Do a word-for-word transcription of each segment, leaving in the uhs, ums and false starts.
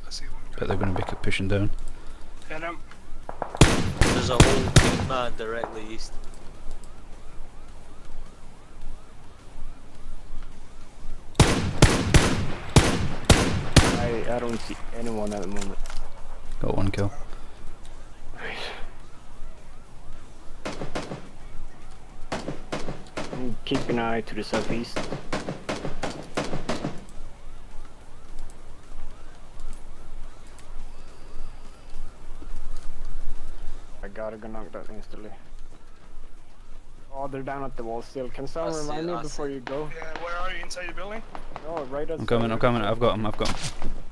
I see one guy. Bet they're going to be pushing down. Hit him. There's a whole team uh, directly east. I, I don't see anyone at the moment. Got one kill. Keep an eye to the southeast. I gotta go knock that instantly. Oh, they're down at the wall still. Can someone I see remind it, me I before see you go? Yeah, where are you? Inside the building? Oh, right outside. I'm coming, I'm coming, I've got him, I've got him.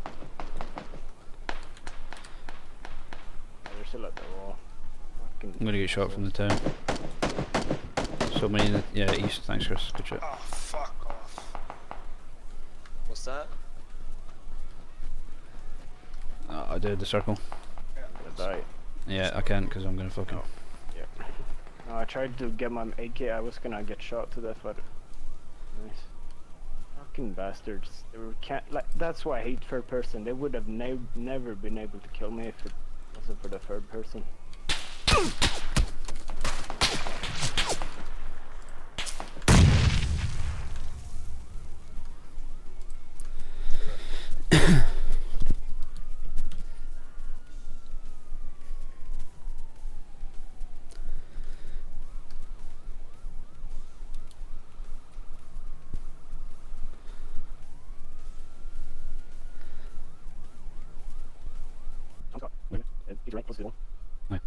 They're still at the wall. Fucking I'm gonna get shot from the town. So many in the, yeah, east, thanks Chris, good shot. Oh, fuck off. What's that? Oh, I did the circle. Did I? Yeah, I can't because I'm gonna fucking... Yeah. No, I tried to get my A K, I was gonna get shot to death, but... Nice. Fucking bastards. They were can't, like, that's why I hate third person. They would have ne never been able to kill me if it wasn't for the third person. Ouais.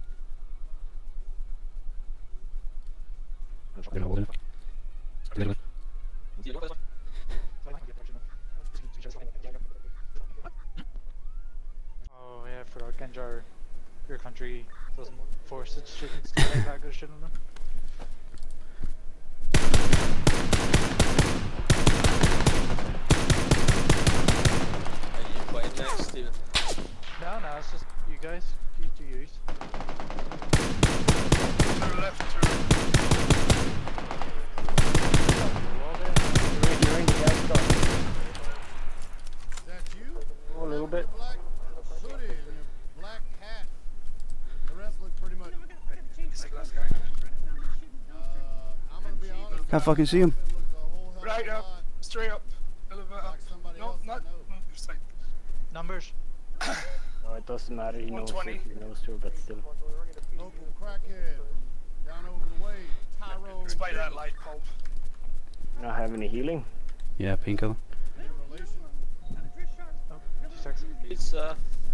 Oh yeah, for our Genjar, your country doesn't force its students to take that good shit on them. Are you playing next, Steven? No, no, it's just you guys. You do yours. To the left, to the You're in the gas car. That you? Oh, a little bit. Black hoodie and a black hat. The rest look pretty much. Uh, I'm gonna be honest. Can't fucking see him. It looks a whole hell of right a up, lot straight up, elevator up. like somebody No, else I not, know. no, just like Numbers. No, it doesn't matter, he knows one twenty. it, he knows too, but still. Local crackhead from down over the way. Tyrone. despite that light bulb. Not have any healing? Yeah, painkiller. Any relation? Two seconds. It's uh.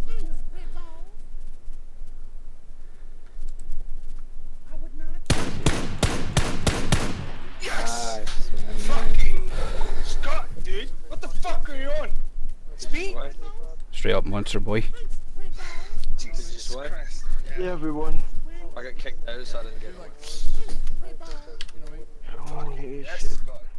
Yes! Nice, man. Fucking Scott, dude! What the fuck are you on? Speed? What? Straight up monster boy. Jesus What? Christ. Yeah, everyone. I got kicked out, so I didn't get it. Holy Yes, shit. Scott.